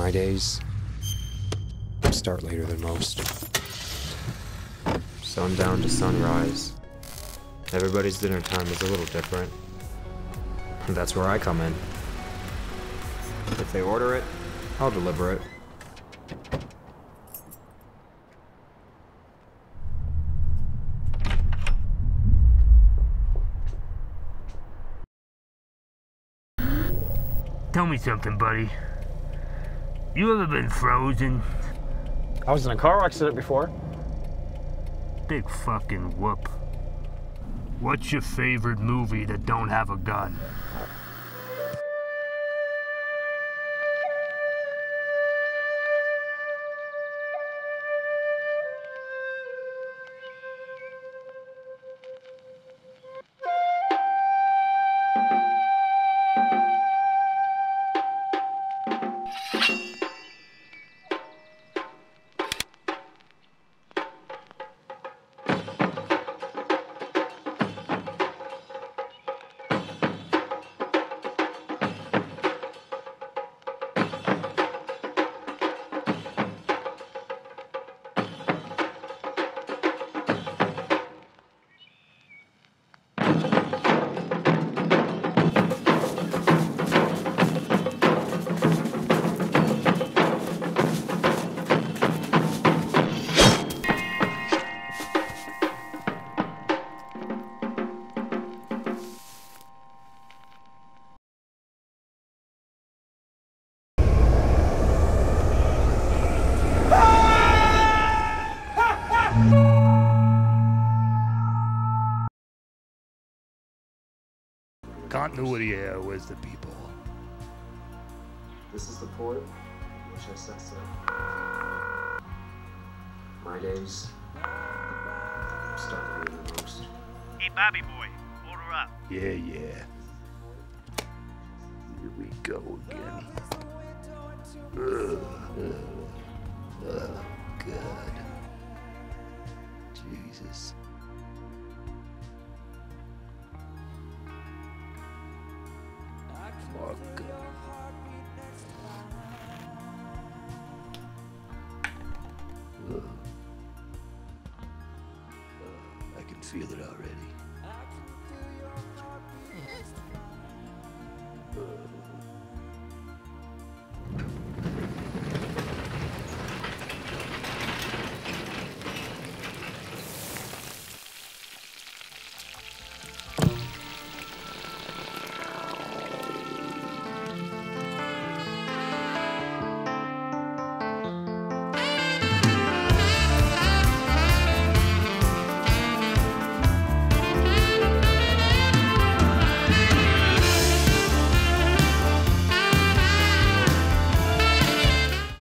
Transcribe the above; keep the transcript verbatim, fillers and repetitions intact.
My days start later than most. Sundown to sunrise. Everybody's dinner time is a little different. That's where I come in. If they order it, I'll deliver it. Tell me something, buddy. You ever been frozen? I was in a car accident before. Big fucking whoop. What's your favorite movie that don't have a gun? Continuity here, where's the people? This is the port which I set sail. My days start later than most. Hey, Bobby boy, order up. Yeah, yeah. Here we go again. Ugh, ugh, oh, God. Jesus. Fuck. Ugh. Uh, I can feel it already.